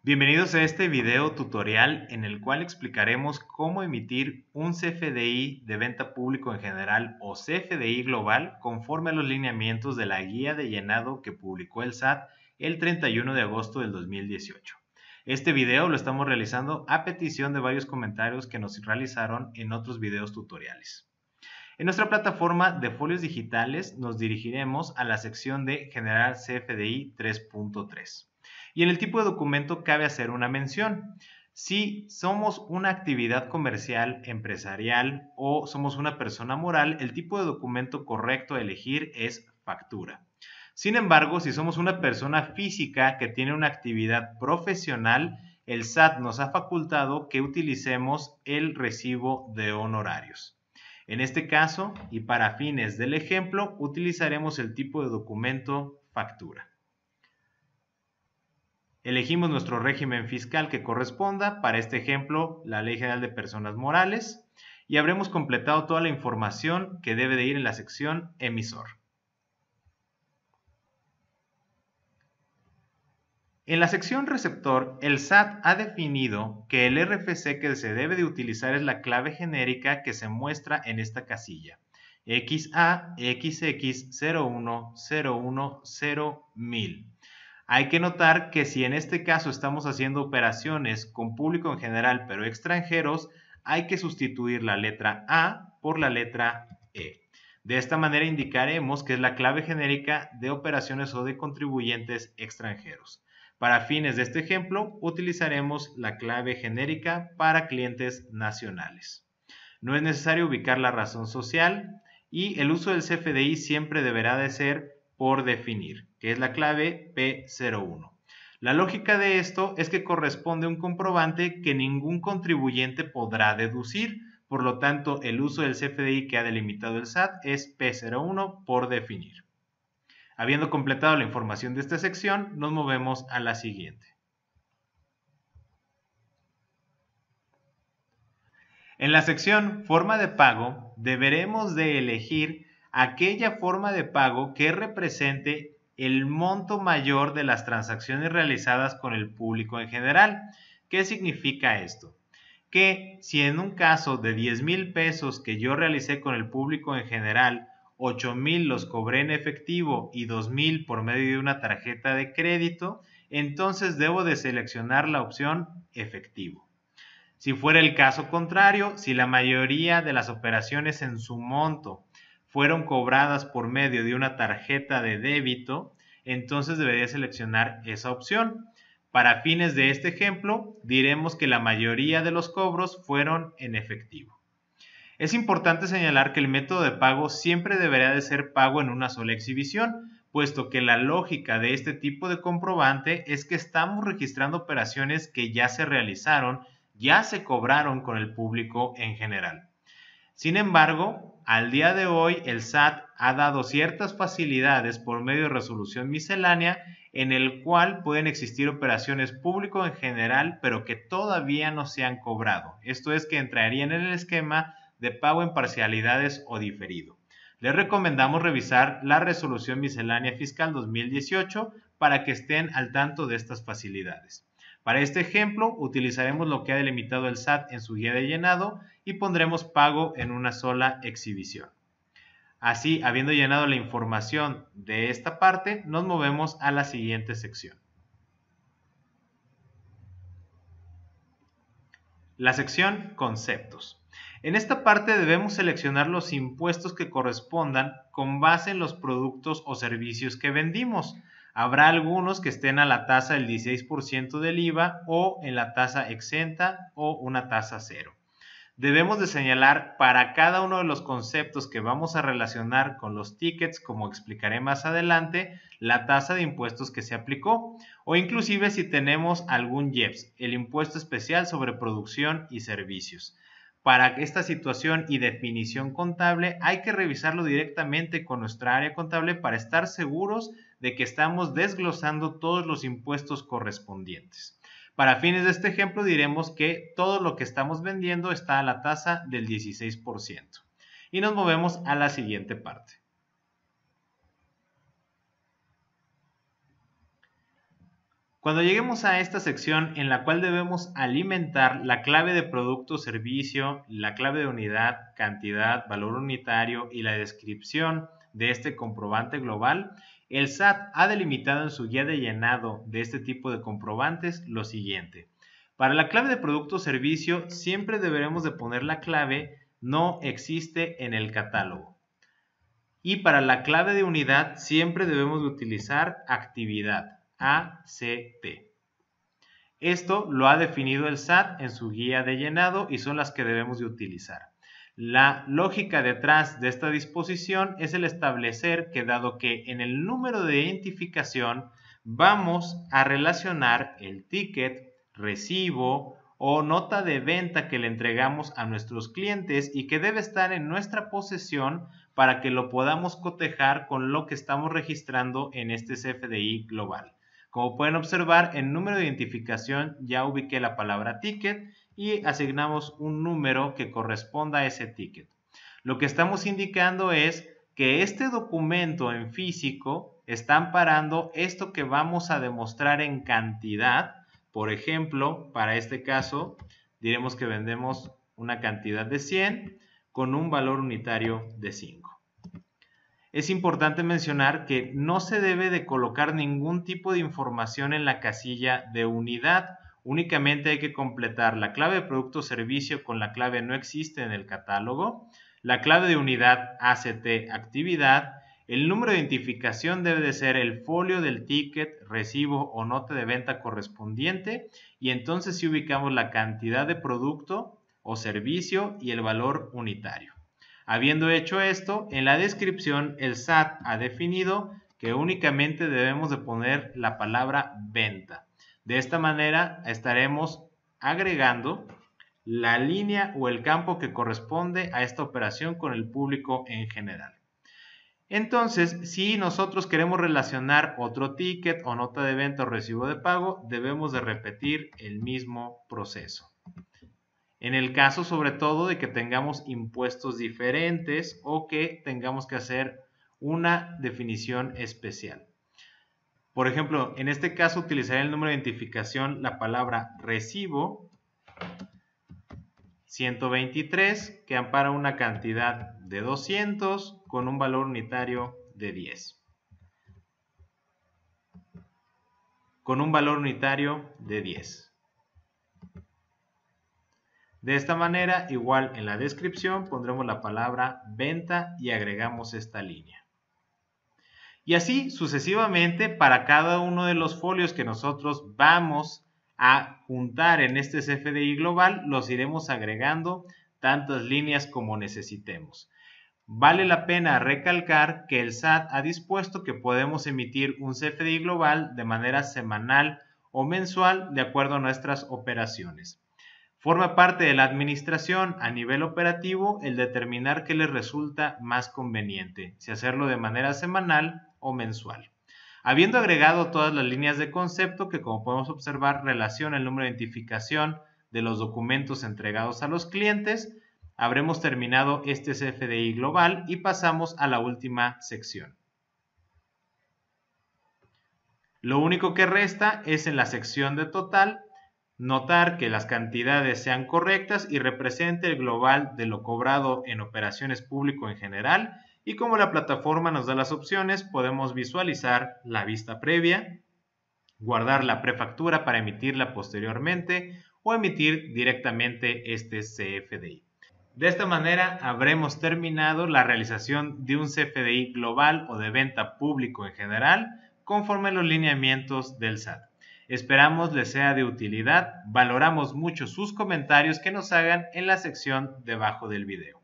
Bienvenidos a este video tutorial en el cual explicaremos cómo emitir un CFDI de venta público en general o CFDI global conforme a los lineamientos de la guía de llenado que publicó el SAT el 31 de agosto del 2018. Este video lo estamos realizando a petición de varios comentarios que nos realizaron en otros videos tutoriales. En nuestra plataforma de folios digitales nos dirigiremos a la sección de Generar CFDI 3.3. Y en el tipo de documento cabe hacer una mención. Si somos una actividad comercial, empresarial o somos una persona moral, el tipo de documento correcto a elegir es factura. Sin embargo, si somos una persona física que tiene una actividad profesional, el SAT nos ha facultado que utilicemos el recibo de honorarios. En este caso, y para fines del ejemplo, utilizaremos el tipo de documento factura. Elegimos nuestro régimen fiscal que corresponda, para este ejemplo, la Ley General de Personas Morales, y habremos completado toda la información que debe de ir en la sección emisor. En la sección receptor, el SAT ha definido que el RFC que se debe de utilizar es la clave genérica que se muestra en esta casilla, XAXX0101001000. Hay que notar que si en este caso estamos haciendo operaciones con público en general pero extranjeros, hay que sustituir la letra A por la letra E. De esta manera indicaremos que es la clave genérica de operaciones o de contribuyentes extranjeros. Para fines de este ejemplo, utilizaremos la clave genérica para clientes nacionales. No es necesario ubicar la razón social y el uso del CFDI siempre deberá de ser por definir, que es la clave P01. La lógica de esto es que corresponde a un comprobante que ningún contribuyente podrá deducir, por lo tanto el uso del CFDI que ha delimitado el SAT es P01 por definir. Habiendo completado la información de esta sección, nos movemos a la siguiente. En la sección Forma de pago, deberemos de elegir aquella forma de pago que represente el monto mayor de las transacciones realizadas con el público en general. ¿Qué significa esto? Que si en un caso de 10,000 pesos que yo realicé con el público en general, 8,000 los cobré en efectivo y 2,000 por medio de una tarjeta de crédito, entonces debo de seleccionar la opción efectivo. Si fuera el caso contrario, si la mayoría de las operaciones en su monto fueron cobradas por medio de una tarjeta de débito, entonces debería seleccionar esa opción. Para fines de este ejemplo, diremos que la mayoría de los cobros fueron en efectivo. Es importante señalar que el método de pago siempre deberá de ser pago en una sola exhibición, puesto que la lógica de este tipo de comprobante es que estamos registrando operaciones que ya se realizaron, ya se cobraron con el público en general. Sin embargo, al día de hoy el SAT ha dado ciertas facilidades por medio de resolución miscelánea en el cual pueden existir operaciones público en general, pero que todavía no se han cobrado. Esto es que entrarían en el esquema de pago en parcialidades o diferido. Les recomendamos revisar la resolución miscelánea fiscal 2018 para que estén al tanto de estas facilidades. Para este ejemplo, utilizaremos lo que ha delimitado el SAT en su guía de llenado y pondremos pago en una sola exhibición. Así, habiendo llenado la información de esta parte, nos movemos a la siguiente sección. La sección Conceptos. En esta parte debemos seleccionar los impuestos que correspondan con base en los productos o servicios que vendimos. Habrá algunos que estén a la tasa del 16% del IVA o en la tasa exenta o una tasa cero. Debemos de señalar para cada uno de los conceptos que vamos a relacionar con los tickets, como explicaré más adelante, la tasa de impuestos que se aplicó, o inclusive si tenemos algún IEPS, el impuesto especial sobre producción y servicios. Para esta situación y definición contable hay que revisarlo directamente con nuestra área contable para estar seguros de que estamos desglosando todos los impuestos correspondientes. Para fines de este ejemplo diremos que todo lo que estamos vendiendo está a la tasa del 16%. Y nos movemos a la siguiente parte. Cuando lleguemos a esta sección en la cual debemos alimentar la clave de producto o servicio, la clave de unidad, cantidad, valor unitario y la descripción de este comprobante global, el SAT ha delimitado en su guía de llenado de este tipo de comprobantes lo siguiente. Para la clave de producto o servicio siempre deberemos de poner la clave no existe en el catálogo. Y para la clave de unidad siempre debemos de utilizar actividad, ACT. Esto lo ha definido el SAT en su guía de llenado y son las que debemos de utilizar. La lógica detrás de esta disposición es el establecer que dado que en el número de identificación vamos a relacionar el ticket, recibo o nota de venta que le entregamos a nuestros clientes y que debe estar en nuestra posesión para que lo podamos cotejar con lo que estamos registrando en este CFDI global. Como pueden observar, en número de identificación ya ubiqué la palabra ticket y asignamos un número que corresponda a ese ticket. Lo que estamos indicando es que este documento en físico está amparando esto que vamos a demostrar en cantidad. Por ejemplo, para este caso, diremos que vendemos una cantidad de 100 con un valor unitario de 5. Es importante mencionar que no se debe de colocar ningún tipo de información en la casilla de unidad. Únicamente hay que completar la clave de producto o servicio con la clave no existe en el catálogo, la clave de unidad ACT actividad, el número de identificación debe de ser el folio del ticket, recibo o nota de venta correspondiente y entonces sí ubicamos la cantidad de producto o servicio y el valor unitario. Habiendo hecho esto, en la descripción el SAT ha definido que únicamente debemos de poner la palabra venta. De esta manera estaremos agregando la línea o el campo que corresponde a esta operación con el público en general. Entonces, si nosotros queremos relacionar otro ticket o nota de venta o recibo de pago, debemos de repetir el mismo proceso. En el caso sobre todo de que tengamos impuestos diferentes o que tengamos que hacer una definición especial. Por ejemplo, en este caso utilizaré el número de identificación la palabra recibo 123 que ampara una cantidad de 200 con un valor unitario de 10. Con un valor unitario de 10. De esta manera, igual en la descripción pondremos la palabra venta y agregamos esta línea. Y así sucesivamente para cada uno de los folios que nosotros vamos a juntar en este CFDI global, los iremos agregando tantas líneas como necesitemos. Vale la pena recalcar que el SAT ha dispuesto que podemos emitir un CFDI global de manera semanal o mensual de acuerdo a nuestras operaciones. Forma parte de la administración a nivel operativo el determinar qué les resulta más conveniente, si hacerlo de manera semanal o mensual. Habiendo agregado todas las líneas de concepto que, como podemos observar, relaciona el número de identificación de los documentos entregados a los clientes, habremos terminado este CFDI global y pasamos a la última sección. Lo único que resta es en la sección de total notar que las cantidades sean correctas y represente el global de lo cobrado en operaciones público en general, y como la plataforma nos da las opciones, podemos visualizar la vista previa, guardar la prefactura para emitirla posteriormente o emitir directamente este CFDI. De esta manera habremos terminado la realización de un CFDI global o de venta público en general conforme a los lineamientos del SAT. Esperamos les sea de utilidad, valoramos mucho sus comentarios que nos hagan en la sección debajo del video.